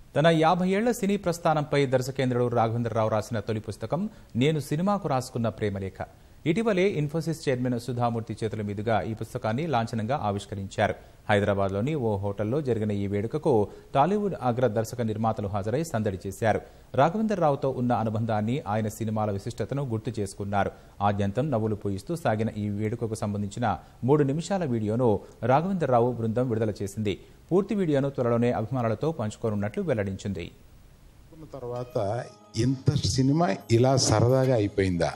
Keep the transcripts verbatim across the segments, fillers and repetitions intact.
తన యాభై ఏళ్ల సినీ ప్రస్థానంపై దర్శకేంద్రుడు రాఘవేంద్రరావు రాసిన తొలి పుస్తకం నేను సినిమాకు రాసుకున్న ప్రేమలేఖ. ఇటీవలే ఇన్ఫోసిస్ చైర్మన్ సుధామూర్తి చేతుల మీదుగా ఈ పుస్తకాన్ని లాంఛనంగా ఆవిష్కరించారు. హైదరాబాద్లోని ఓ హోటల్లో జరిగిన ఈ వేడుకకు టాలీవుడ్ అగ్ర దర్శక నిర్మాతలు హాజరై సందడి చేశారు. రాఘవేంద్రరావుతో ఉన్న అనుబంధాన్ని, ఆయన సినిమాల విశిష్టతను గుర్తు చేసుకున్నారు. ఆద్యంతం నవ్వులు పూయిస్తూ సాగిన ఈ వేడుకకు సంబంధించిన మూడు నిమిషాల వీడియోను రాఘవేంద్రరావు బృందం విడుదల చేసింది. పూర్తి వీడియోను త్వరలోనే అభిమానులతో పంచుకోనున్నట్లు వెల్లడించింది. తర్వాత ఇంత సినిమా ఇలా సరదాగా అయిపోయిందా?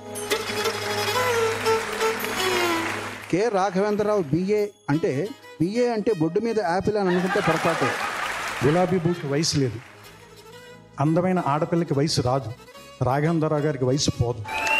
కె రాఘవేంద్రరావు బిఏ అంటే బిఏ అంటే బొడ్డు మీద యాపిల్ అని అనుకుంటే పొరపాటు. గులాబీ బూకి వయసు లేదు, అందమైన ఆడపిల్లకి వయసు రాదు, రాఘవేంద్రరావు గారికి వయసు పోదు.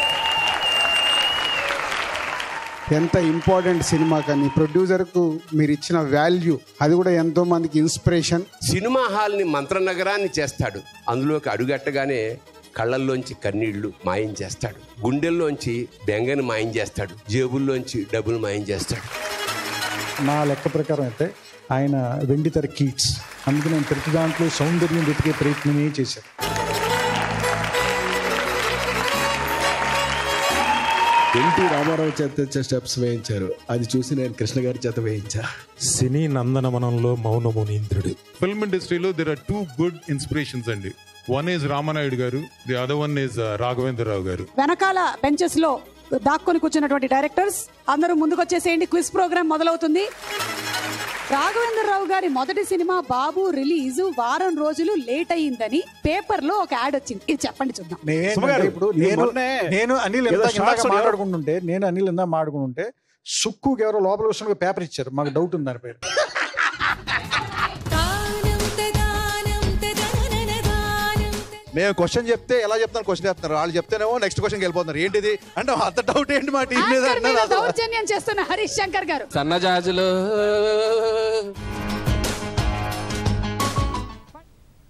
ఎంత ఇంపార్టెంట్ సినిమా కానీ ప్రొడ్యూసర్కు మీరు ఇచ్చిన వాల్యూ అది కూడా ఎంతో మందికి ఇన్స్పిరేషన్. సినిమా హాల్ని మంత్రనగరాన్ని చేస్తాడు. అందులోకి అడుగట్టగానే కళ్ళల్లోంచి కన్నీళ్లు మాయం చేస్తాడు, గుండెల్లోంచి బెంగని మాయం చేస్తాడు, జేబుల్లోంచి డబ్బులు మాయం చేస్తాడు. నా లెక్క ప్రకారం అయితే ఆయన వెండితెర కీట్స్. అందుకు నేను ప్రతి దాంట్లో సౌందర్యం వెతికే ప్రయత్నమే చేశాను. ఎన్టీ రామారావు చేత స్టెప్స్ వేయించారు, అది చూసి నేను కృష్ణ గారి చేత వేయించా. సినీ నందనవనంలో మౌనమునీంద్రుడు. ఫిల్మ్ ఇండస్ట్రీలో there are two good inspirations అండి. One is Ramanaidu garu, the other one is Raghavendra Rao garu. వెనకాల బెంచెస్ లో దాక్కుని కూర్చున్నటువంటి డైరెక్టర్స్ అందరూ ముందుకు వచ్చేసేయండి, క్విజ్ ప్రోగ్రామ్ మొదలవుతుంది. రాఘవేంద్రరావు గారి మొదటి సినిమా బాబు రిలీజ్ వారం రోజులు లేట్ అయ్యిందని పేపర్ లో ఒక యాడ్ వచ్చింది. ఇది చెప్పండి చూద్దాం. ఇప్పుడు నేను నేను అనిల్ ఇందాక మాట్లాడుకుంటుంటే నేను అనిల్ ఇందా మాట్లాడుకుంటుంటే సుక్కుకి ఎవరో లోపల విషయంలో పేపర్ ఇచ్చారు, మాకు డౌట్ ఉంది దాని పేరు. మేము క్వశ్చన్ చెప్తే ఎలా చెప్తాను క్వశ్చన్ చెప్తున్నారు, వాళ్ళు చెప్తేనేమో నెక్స్ట్ క్వశ్చన్ వెళ్ళిపోతున్నారు. ఏంటిది అంటే అంత డౌట్ ఏంటి మా టీం మీద దౌర్జన్యం చేస్తున్న హరీష్ శంకర్ గారు. సన్నజాజులు